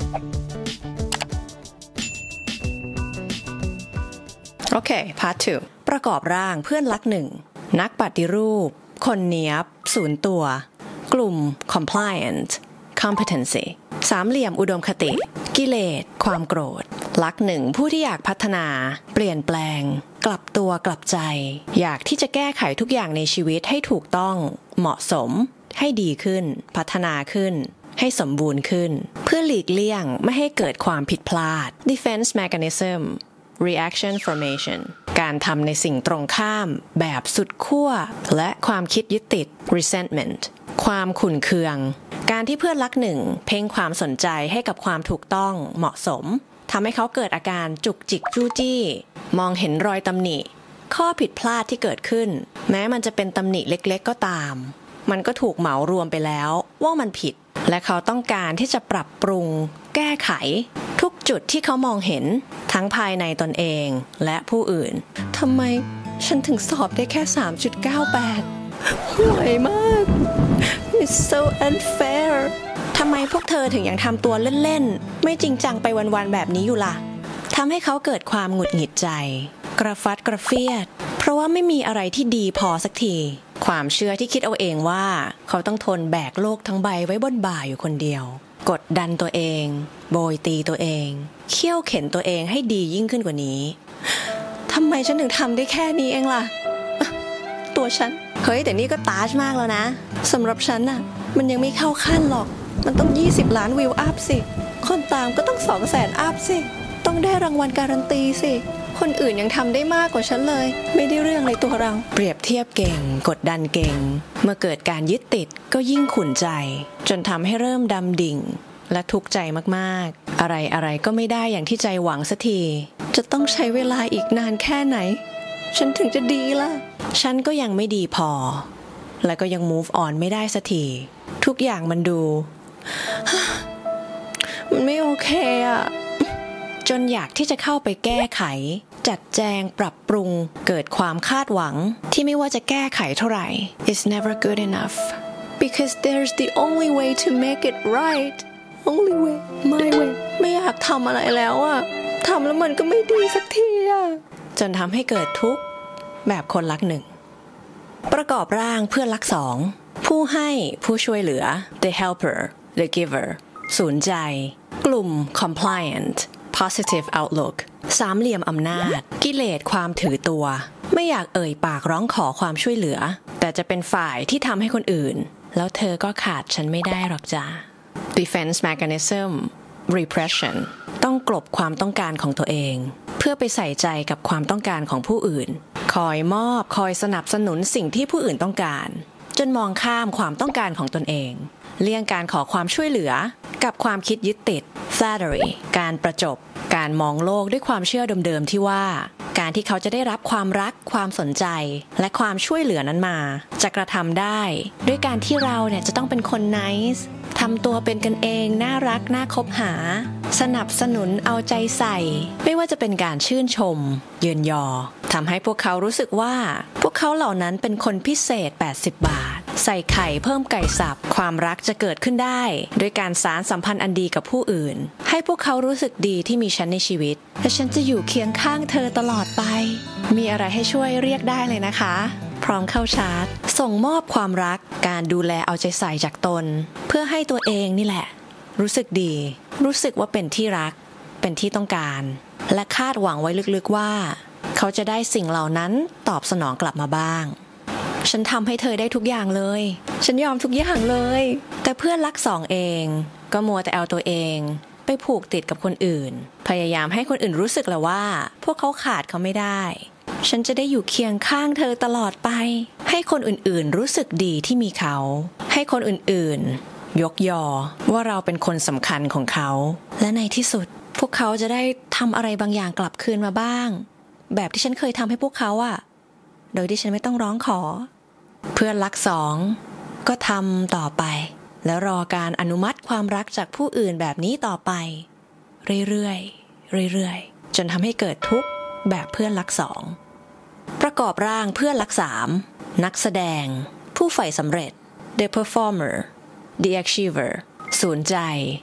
โอเค Part 2 ประกอบร่างเพื่อนรักหนึ่งนักปฏิรูปคนเนียบศูนย์ตัวกลุ่ม compliant competency สามเหลี่ยมอุดมคติกิเลสความโกรธรักหนึ่งผู้ที่อยากพัฒนาเปลี่ยนแปลงกลับตัวกลับใจอยากที่จะแก้ไขทุกอย่างในชีวิตให้ถูกต้องเหมาะสมให้ดีขึ้นพัฒนาขึ้นให้สมบูรณ์ขึ้นเพื่อหลีกเลี่ยงไม่ให้เกิดความผิดพลาด defense mechanism reaction formation การทำในสิ่งตรงข้ามแบบสุดขั้วและความคิดยึดติด resentment ความขุ่นเคืองการที่เพื่อนรักหนึ่งเพ่งความสนใจให้กับความถูกต้องเหมาะสมทำให้เขาเกิดอาการจุกจิกจู้จี้มองเห็นรอยตำหนิข้อผิดพลาดที่เกิดขึ้นแม้มันจะเป็นตำหนิเล็กๆก็ตามมันก็ถูกเหมารวมไปแล้วว่ามันผิดและเขาต้องการที่จะปรับปรุงแก้ไขทุกจุดที่เขามองเห็นทั้งภายในตนเองและผู้อื่นทำไมฉันถึงสอบได้แค่ 3.98 ห่วยมาก It's so unfair ทำไมพวกเธอถึงยังทำตัวเล่นๆไม่จริงจังไปวันๆแบบนี้อยู่ล่ะทำให้เขาเกิดความหงุดหงิดใจกระฟัดกระเฟียดเพราะว่าไม่มีอะไรที่ดีพอสักทีความเชื่อที่คิดเอาเองว่าเขาต้องทนแบกโลกทั้งใบไว้บนบ่าอยู่คนเดียวกดดันตัวเองโบยตีตัวเองเคี่ยวเข็นตัวเองให้ดียิ่งขึ้นกว่านี้ทำไมฉันถึงทำได้แค่นี้เองล่ะตัวฉันเฮ้ยแต่นี่ก็ตาชมากแล้วนะสำหรับฉันน่ะมันยังไม่เข้าขั้นหรอกมันต้อง20 ล้านวิวอัพสิคนตามก็ต้อง200,000อัพสิต้องได้รางวัลการันตีสิคนอื่นยังทำได้มากกว่าฉันเลยไม่ได้เรื่องเลยตัวเราเปรียบเทียบเก่งกดดันเก่งเมื่อเกิดการยึดติดก็ยิ่งขุ่นใจจนทำให้เริ่มดำดิ่งและทุกข์ใจมากๆอะไรก็ไม่ได้อย่างที่ใจหวังสักทีจะต้องใช้เวลาอีกนานแค่ไหนฉันถึงจะดีล่ะฉันก็ยังไม่ดีพอและก็ยัง move on ไม่ได้สักทีทุกอย่างมันดู มันไม่โอเคอะจนอยากที่จะเข้าไปแก้ไขจัดแจงปรับปรุงเกิดความคาดหวังที่ไม่ว่าจะแก้ไขเท่าไหร่ It's never good enough because there's the only way to make it right only way my way ไม่อยากทำอะไรแล้วอะทำแล้วมันก็ไม่ดีสักทีอะจนทำให้เกิดทุกข์แบบคนรักหนึ่งประกอบร่างเพื่อนรักสองผู้ให้ผู้ช่วยเหลือ the helper the giver ศูนย์ใจกลุ่ม compliant positive outlook สามเหลี่ยมอำนาจกิเลสความถือตัวไม่อยากเอ่ยปากร้องขอความช่วยเหลือแต่จะเป็นฝ่ายที่ทำให้คนอื่นแล้วเธอก็ขาดฉันไม่ได้หรอกจ้า defense mechanism repression ต้องกลบความต้องการของตัวเองเพื่อไปใส่ใจกับความต้องการของผู้อื่นคอยมอบคอยสนับสนุนสิ่งที่ผู้อื่นต้องการจนมองข้ามความต้องการของตนเองเลี่ยงการขอความช่วยเหลือกับความคิดยึดติด flattery การประจบการมองโลกด้วยความเชื่อเดิมๆที่ว่าการที่เขาจะได้รับความรักความสนใจและความช่วยเหลือนั้นมาจะกระทำได้ด้วยการที่เราเนี่ยจะต้องเป็นคน nice ทำตัวเป็นกันเองน่ารักน่าคบหาสนับสนุนเอาใจใส่ไม่ว่าจะเป็นการชื่นชมเยินยอทำให้พวกเขารู้สึกว่าพวกเขาเหล่านั้นเป็นคนพิเศษ80 บาทใส่ไข่เพิ่มไก่สับความรักจะเกิดขึ้นได้โดยการสานสัมพันธ์อันดีกับผู้อื่นให้พวกเขารู้สึกดีที่มีฉันในชีวิตและฉันจะอยู่เคียงข้างเธอตลอดไปมีอะไรให้ช่วยเรียกได้เลยนะคะพร้อมเข้าชาร์จส่งมอบความรักการดูแลเอาใจใส่จากตนเพื่อให้ตัวเองนี่แหละรู้สึกดีรู้สึกว่าเป็นที่รักเป็นที่ต้องการและคาดหวังไว้ลึกๆว่าเขาจะได้สิ่งเหล่านั้นตอบสนองกลับมาบ้างฉันทำให้เธอได้ทุกอย่างเลยฉันยอมทุกอย่างเลยแต่เพื่อนรักสองเองก็มัวแต่เอาตัวเองไปผูกติดกับคนอื่นพยายามให้คนอื่นรู้สึกแล้วว่าพวกเขาขาดเขาไม่ได้ฉันจะได้อยู่เคียงข้างเธอตลอดไปให้คนอื่นๆรู้สึกดีที่มีเขาให้คนอื่นๆยกยอว่าเราเป็นคนสำคัญของเขาและในที่สุดพวกเขาจะได้ทำอะไรบางอย่างกลับคืนมาบ้างแบบที่ฉันเคยทำให้พวกเขาอะโดยที่ฉันไม่ต้องร้องขอเพื่อนรักสองก็ทำต่อไปแล้วรอการอนุมัติความรักจากผู้อื่นแบบนี้ต่อไปเรื่อยๆจนทำให้เกิดทุกข์แบบเพื่อนรักสองประกอบร่างเพื่อนรักสามนักแสดงผู้ใฝ่สำเร็จ the performer the achiever ศูนย์ใจ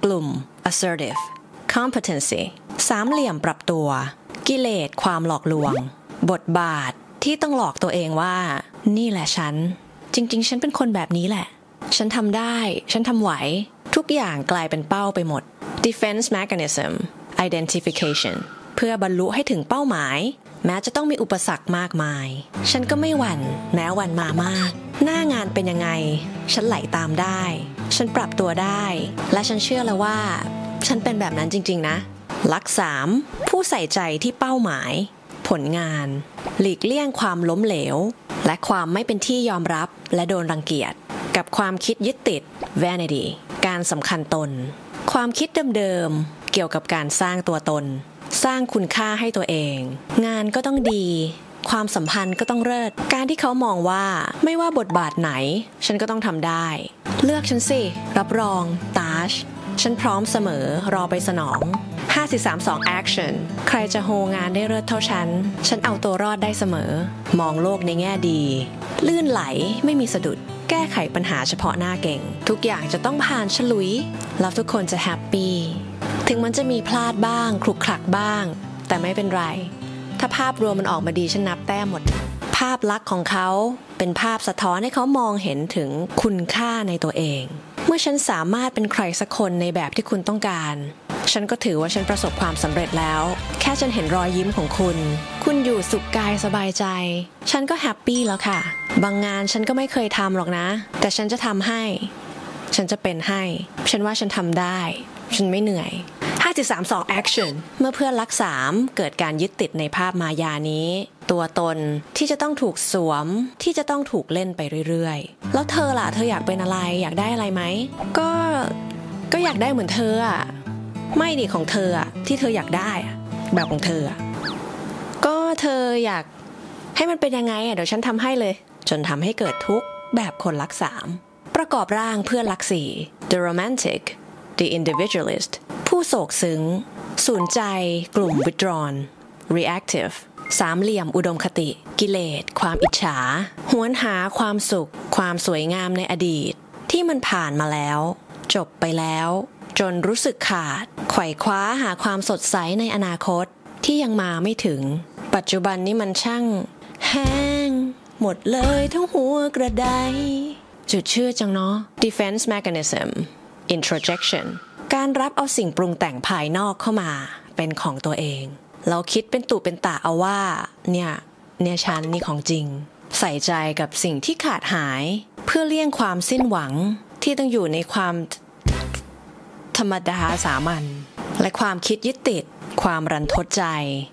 กลุ่ม assertive competency สามเหลี่ยมปรับตัวกิเลสความหลอกลวงบทบาทที่ต้องหลอกตัวเองว่านี่แหละฉันจริงๆฉันเป็นคนแบบนี้แหละฉันทำได้ฉันทำไหวทุกอย่างกลายเป็นเป้าไปหมด defense mechanism identification เพื่อบรรลุให้ถึงเป้าหมายแม้จะต้องมีอุปสรรคมากมายฉันก็ไม่หวั่นแม้วันมามากหน้างานเป็นยังไงฉันไหลตามได้ฉันปรับตัวได้และฉันเชื่อแล้วว่าฉันเป็นแบบนั้นจริงๆนะลัก3ผู้ใส่ใจที่เป้าหมายผลงานหลีกเลี่ยงความล้มเหลวและความไม่เป็นที่ยอมรับและโดนรังเกียจกับความคิดยึดติด vanity การสำคัญตนความคิดเดิมๆเกี่ยวกับการสร้างตัวตนสร้างคุณค่าให้ตัวเองงานก็ต้องดีความสัมพันธ์ก็ต้องเลิศการที่เขามองว่าไม่ว่าบทบาทไหนฉันก็ต้องทำได้เลือกฉันสิรับรองตาชฉันพร้อมเสมอรอไปสนอง5 4 3 2 action ใครจะโฮงานได้เลิศเท่าฉันเอาตัวรอดได้เสมอมองโลกในแง่ดีลื่นไหลไม่มีสะดุดแก้ไขปัญหาเฉพาะหน้าเก่งทุกอย่างจะต้องผ่านฉลุยแล้วทุกคนจะแฮปปี้ถึงมันจะมีพลาดบ้างคลุกคลักบ้างแต่ไม่เป็นไรถ้าภาพรวมมันออกมาดีฉันนับแต้มหมดภาพลักษณ์ของเขาเป็นภาพสะท้อนให้เขามองเห็นถึงคุณค่าในตัวเองเมื่อฉันสามารถเป็นใครสักคนในแบบที่คุณต้องการฉันก็ถือว่าฉันประสบความสำเร็จแล้วแค่ฉันเห็นรอยยิ้มของคุณอยู่สุขกายสบายใจฉันก็แฮปปี้แล้วค่ะบางงานฉันก็ไม่เคยทำหรอกนะแต่ฉันจะทำให้ฉันจะเป็นให้ฉันว่าฉันทำได้ฉันไม่เหนื่อย5 4 3 2 action เมื่อเพื่อนรัก3เกิดการยึดติดในภาพมายานี้ตัวตนที่จะต้องถูกสวมที่จะต้องถูกเล่นไปเรื่อยๆแล้วเธอล่ะเธออยากเป็นอะไรอยากได้อะไรไหมก็อยากได้เหมือนเธออ่ะไม่ดิของเธออ่ะที่เธออยากได้แบบของเธออ่ะก็เธออยากให้มันเป็นยังไงอ่ะเดี๋ยวฉันทำให้เลยจนทำให้เกิดทุกข์แบบคนรัก3ประกอบร่างเพื่อนรัก4 the romantic the individualist ผู้โศกซึ้งสูญใจกลุ่ม withdrawn reactive สามเหลี่ยมอุดมคติกิเลสความอิจฉาหวนหาความสุขความสวยงามในอดีตที่มันผ่านมาแล้วจบไปแล้วจนรู้สึกขาดไขว่คว้าหาความสดใสในอนาคตที่ยังมาไม่ถึงปัจจุบันนี้มันช่างแห้งหมดเลยทั้งหัวกระไดจุดชื่อจังเนาะ defense mechanism introjection การรับเอาสิ่งปรุงแต่งภายนอกเข้ามาเป็นของตัวเองเราคิดเป็นตุเป็นตะเอาว่าเนี่ยฉันนี่ของจริงใส่ใจกับสิ่งที่ขาดหายเพื่อเลี่ยงความสิ้นหวังที่ต้องอยู่ในความธรรมดาสามัญและความคิดยึดติดความรันทดใจ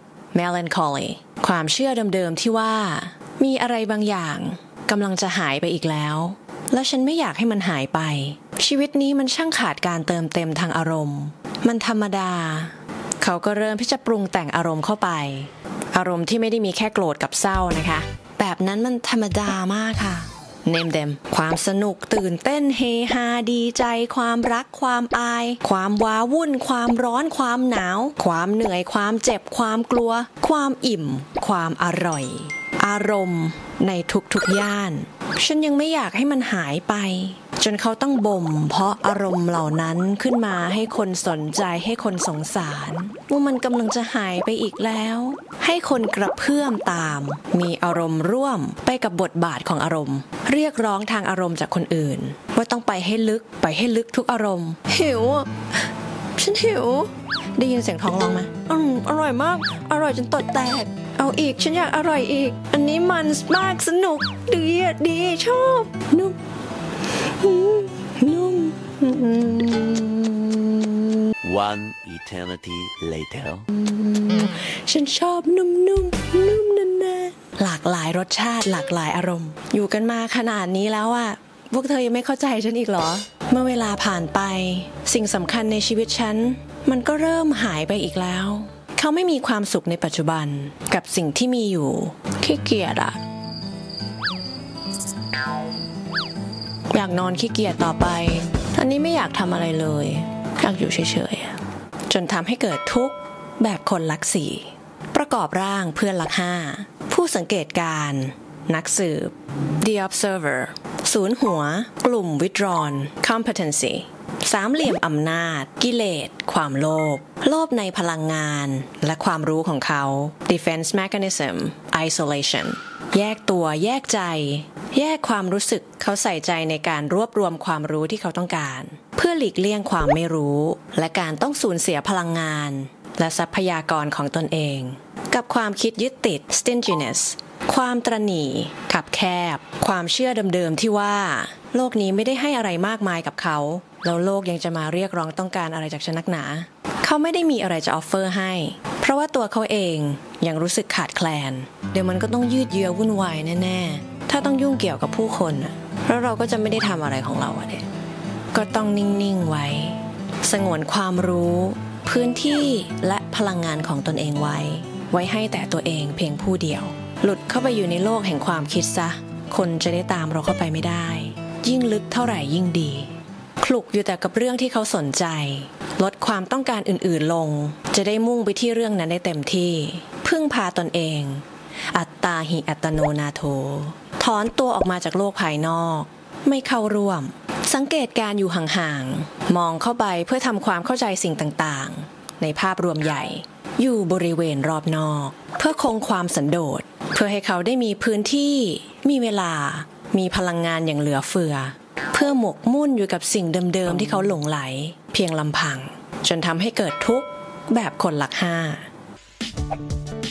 melancholy ความเชื่อเดิมๆที่ว่ามีอะไรบางอย่างกำลังจะหายไปอีกแล้วและฉันไม่อยากให้มันหายไปชีวิตนี้มันช่างขาดการเติมเต็มทางอารมณ์มันธรรมดาเขาก็เริ่มที่จะปรุงแต่งอารมณ์เข้าไปอารมณ์ที่ไม่ได้มีแค่โกรธกับเศร้านะคะแบบนั้นมันธรรมดามากค่ะName them ความสนุกตื่นเต้นเฮฮาดีใจความรักความอายความว้าวุ่นความร้อนความหนาวความเหนื่อยความเจ็บความกลัวความอิ่มความอร่อยอารมณ์ในทุกๆย่านฉันยังไม่อยากให้มันหายไปจนเขาต้องบ่มเพาะอารมณ์เหล่านั้นขึ้นมาให้คนสนใจให้คนสงสารว่ามันกำลังจะหายไปอีกแล้วให้คนกระเพื่อมตามมีอารมณ์ร่วมไปกับบทบาทของอารมณ์เรียกร้องทางอารมณ์จากคนอื่นว่าต้องไปให้ลึกทุกอารมณ์หิวฉันหิวได้ยินเสียงท้องร้องไหมอร่อยมากอร่อยจนตดแตกเอาอีกฉันอยากอร่อยอีกอันนี้มันมากสนุกดีชอบนุ่ม One eternity later ฉันชอบนุ่มนานๆหลากหลายรสชาติหลากหลายอารมณ์อยู่กันมาขนาดนี้แล้วอะพวกเธอยังไม่เข้าใจฉันอีกเหรอเมื่อเวลาผ่านไปสิ่งสำคัญในชีวิตฉันมันก็เริ่มหายไปอีกแล้วเขาไม่มีความสุขในปัจจุบันกับสิ่งที่มีอยู่ขี้เกียจอะอยากนอนขี้เกียจต่อไปตอนนี้ไม่อยากทำอะไรเลยอยากอยู่เฉยๆจนทำให้เกิดทุกข์แบบคนรัก4ประกอบร่างเพื่อนรัก5ผู้สังเกตการนักสืบ The Observer ศูนย์หัวกลุ่ม Withdrawn Competency สามเหลี่ยมอำนาจกิเลสความโลภในพลังงานและความรู้ของเขา defense mechanism isolation แยกตัวแยกใจแยกความรู้สึกเขาใส่ใจในการรวบรวมความรู้ที่เขาต้องการเพื่อหลีกเลี่ยงความไม่รู้และการต้องสูญเสียพลังงานและทรัพยากรของตนเองกับความคิดยึดติด stinginess ความตระหนี่ขับแคบความเชื่อเดิมๆที่ว่าโลกนี้ไม่ได้ให้อะไรมากมายกับเขาแล้วโลกยังจะมาเรียกร้องต้องการอะไรจากฉันนักหนาเขาไม่ได้มีอะไรจะออฟเฟอร์ให้เพราะว่าตัวเขาเองยังรู้สึกขาดแคลนเดี๋ยวมันก็ต้องยืดเยื้อวุ่นวายแน่ๆถ้าต้องยุ่งเกี่ยวกับผู้คนแล้วเราก็จะไม่ได้ทำอะไรของเราเด็กก็ต้องนิ่งๆไว้สงวนความรู้พื้นที่และพลังงานของตนเองไว้ให้แต่ตัวเองเพียงผู้เดียวหลุดเข้าไปอยู่ในโลกแห่งความคิดซะคนจะได้ตามเราเข้าไปไม่ได้ยิ่งลึกเท่าไหร่ยิ่งดีคลุกอยู่แต่กับเรื่องที่เขาสนใจลดความต้องการอื่นๆลงจะได้มุ่งไปที่เรื่องนั้นได้เต็มที่พึ่งพาตนเองอัตตาหิอัตโนนาโถถอนตัวออกมาจากโลกภายนอกไม่เข้าร่วมสังเกตการอยู่ห่างๆมองเข้าไปเพื่อทำความเข้าใจสิ่งต่างๆในภาพรวมใหญ่อยู่บริเวณรอบนอกเพื่อคงความสันโดษเพื่อให้เขาได้มีพื้นที่มีเวลามีพลังงานอย่างเหลือเฟือเพื่อหมกมุ่นอยู่กับสิ่งเดิมๆที่เขาหลงไหลเพียงลำพังจนทำให้เกิดทุกข์แบบคนหลักห้า